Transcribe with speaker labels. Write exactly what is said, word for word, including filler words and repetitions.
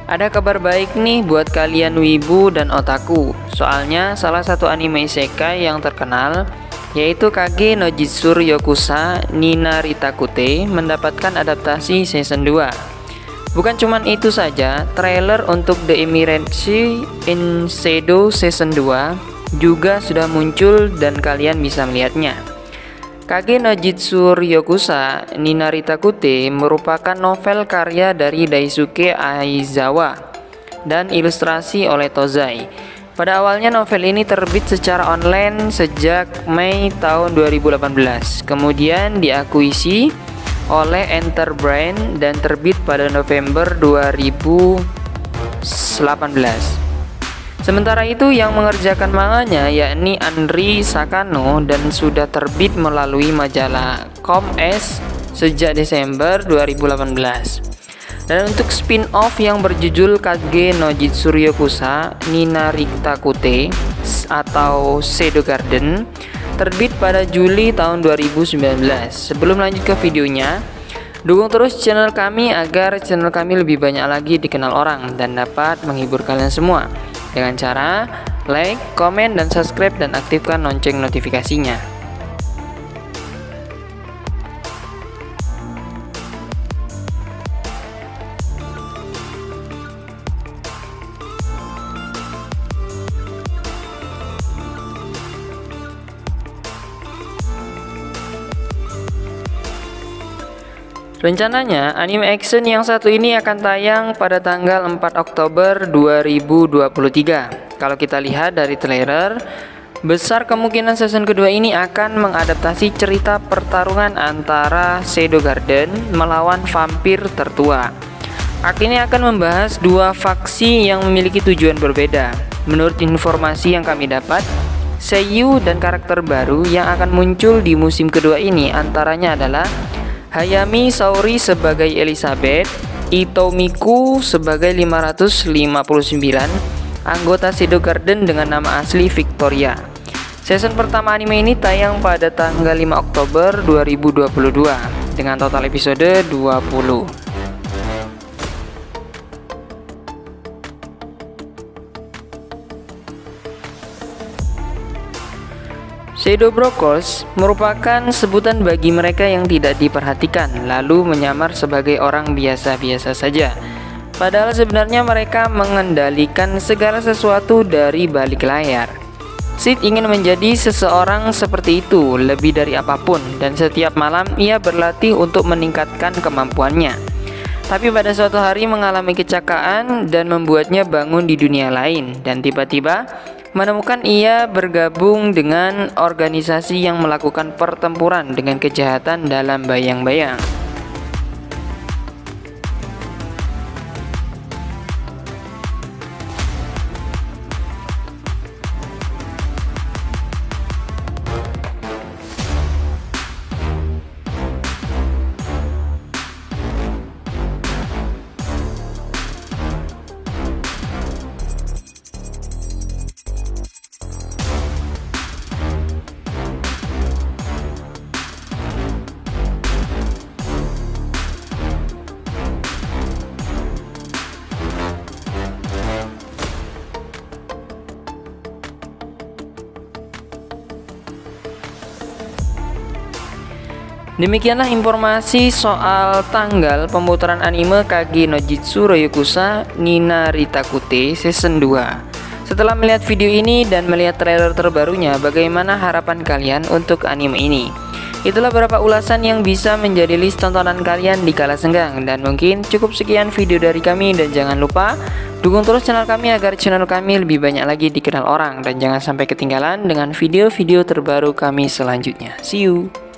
Speaker 1: Ada kabar baik nih buat kalian wibu dan otaku. Soalnya salah satu anime isekai yang terkenal yaitu Kage no Jitsu Ryokusa Ninaritakute mendapatkan adaptasi season dua. Bukan cuman itu saja, trailer untuk The Emergency in Shadow season dua juga sudah muncul dan kalian bisa melihatnya. Kage no Jitsu Ryokusa Ninaritakute merupakan novel karya dari Daisuke Aizawa dan ilustrasi oleh Tozai. Pada awalnya novel ini terbit secara online sejak Mei tahun dua ribu delapan belas, kemudian diakuisisi oleh Enterbrain dan terbit pada November dua ribu delapan belas. Sementara itu yang mengerjakan manganya yakni Andri Sakano dan sudah terbit melalui majalah Com-S sejak Desember dua ribu delapan belas. Dan untuk spin-off yang berjudul Kage no Jitsu Ryokusa Ninaritakute atau Shadow Garden terbit pada Juli tahun dua ribu sembilan belas. Sebelum lanjut ke videonya, dukung terus channel kami agar channel kami lebih banyak lagi dikenal orang dan dapat menghibur kalian semua dengan cara like, komen, dan subscribe dan aktifkan lonceng notifikasinya. Rencananya, anime action yang satu ini akan tayang pada tanggal empat Oktober dua ribu dua puluh tiga. Kalau kita lihat dari trailer, besar kemungkinan season kedua ini akan mengadaptasi cerita pertarungan antara Shadow Garden melawan vampir tertua. Arc ini akan membahas dua faksi yang memiliki tujuan berbeda. Menurut informasi yang kami dapat, seiyuu dan karakter baru yang akan muncul di musim kedua ini antaranya adalah Hayami Saori sebagai Elizabeth, Ito Miku sebagai lima ratus lima puluh sembilan, anggota Shadow Garden dengan nama asli Victoria. Season pertama anime ini tayang pada tanggal lima Oktober dua ribu dua puluh dua dengan total episode dua puluh. Shadow Brokers merupakan sebutan bagi mereka yang tidak diperhatikan lalu menyamar sebagai orang biasa-biasa saja. Padahal sebenarnya mereka mengendalikan segala sesuatu dari balik layar. Sid ingin menjadi seseorang seperti itu lebih dari apapun dan setiap malam ia berlatih untuk meningkatkan kemampuannya. Tapi pada suatu hari mengalami kecelakaan dan membuatnya bangun di dunia lain dan tiba-tiba menemukan ia bergabung dengan organisasi yang melakukan pertempuran dengan kejahatan dalam bayang-bayang. Demikianlah informasi soal tanggal pemutaran anime Kage no Jitsu Ryokusa Ninaritakute season dua. Setelah melihat video ini dan melihat trailer terbarunya, bagaimana harapan kalian untuk anime ini? Itulah beberapa ulasan yang bisa menjadi list tontonan kalian di kala senggang. Dan mungkin cukup sekian video dari kami, dan jangan lupa dukung terus channel kami agar channel kami lebih banyak lagi dikenal orang. Dan jangan sampai ketinggalan dengan video-video terbaru kami selanjutnya. See you!